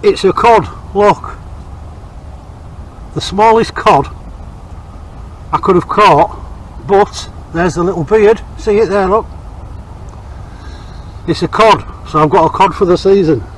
It's a cod, look. The smallest cod I could have caught, but there's the little beard, see it there, look. It's a cod, so I've got a cod for the season.